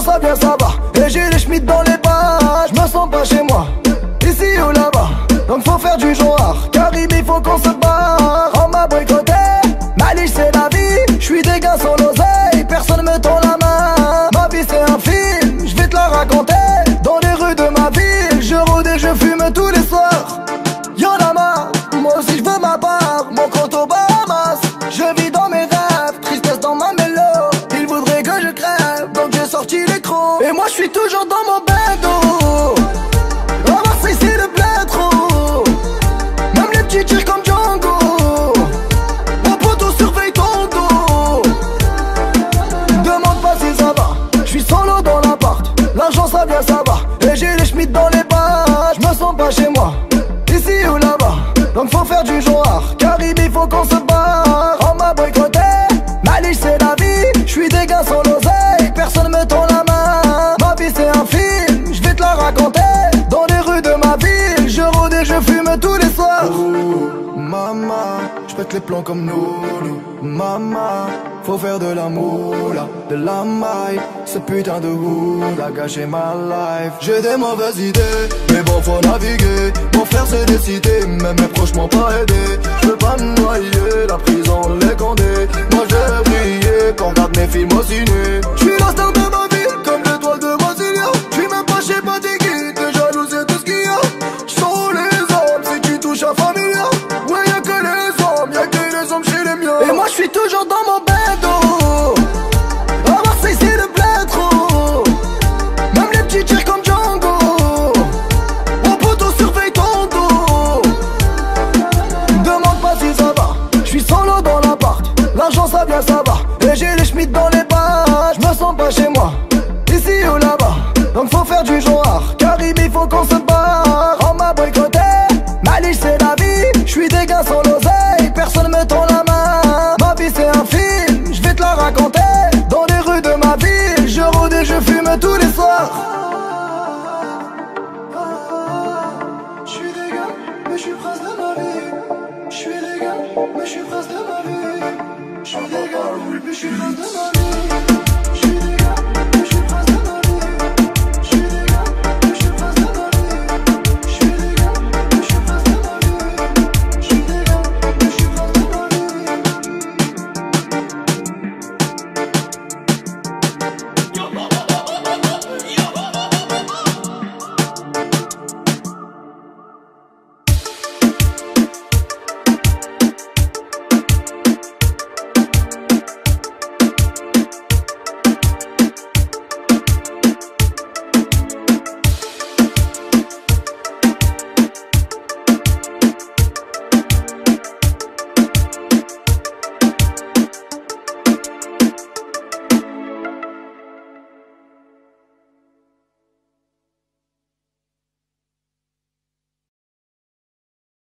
ça vient, ça va. Et j'ai les schmitts dans les bas, je me sens pas chez moi, ici ou là-bas. Donc faut faire du genre, car il faut qu'on se barre. On m'a boycotté, ma liche c'est la vie. J'suis des gars sans l'oseille, personne me tend la main. Ma vie c'est un film, j'vais te la raconter. Dans les rues de ma ville, je rôde et je fume tous les soirs. Y'en a marre, moi aussi j'veux ma part. Mon compte aux Bahamas, je vis dans mes rêves. Tristesse dans ma mélo, il voudrait que je crève. Donc j'ai sorti l'écran, et moi j'suis toujours dans mon bendo. À Marseille c'est le bled trop. Même les petits tirent comme Django. Mon poteau surveille ton dos. Demande pas si ça va, j'suis solo dans l'appart. L'argent ça vient, ça va. Et j'ai les schmitts dans les bas, j'me sens pas chez moi, ici ou là-bas. Donc faut faire du genre, car il faut qu'on se barre. On m'a boycotté, ma liche c'est la vie. J'suis des gars sans l'oseille, personne me tend la main. Ma vie c'est un film, j'vais te la raconter. Dans les rues de ma ville, je rôde et je fume tous les soirs. Oh, maman, j'pète les plombs comme nous. Maman, faut faire de la moula, de la maille. Ce putain de hood a gâché ma life. J'ai des mauvaises idées, mais bon faut naviguer. Mon frère s'est décidé, même mes proches m'ont pas aidé. J'veux pas me noyer, la prison, les condés. Moi j'ai brillé, qu'on regarde mes films au ciné. J'suis la star de ma vie, comme l'étoile de Brasilia. J'suis même pas chez Patiki, t'es jaloux c'est tout ce qu'il y a. J'sens les hommes, si tu touches à Familia. Ouais y'a que les hommes chez les miens. Et moi j'suis toujours dans mon bendo. À Marseille c'est le bled trop. Même les petits tirent comme Django. Mon poteau surveille ton dos. Demande pas si ça va, j'suis solo dans l'appart. L'argent ça vient, ça va. Et j'ai les schmitts dans les bas, j'me sens pas chez moi, ici ou là-bas. Donc faut faire du genre, car il faut qu'on se barre. On m'a boycotté, ma liche c'est la vie. J'suis des gars sans l'oseille, personne me tend la main. Ma vie c'est un film, j'vais te la raconter. Dans les rues de ma ville, je rôde et je fume tous les soirs. J'suis des gars, mais j'suis prince de ma vie. J'suis des gars, mais j'suis prince de ma vie. J'suis des gars, mais j'suis prince de ma vie.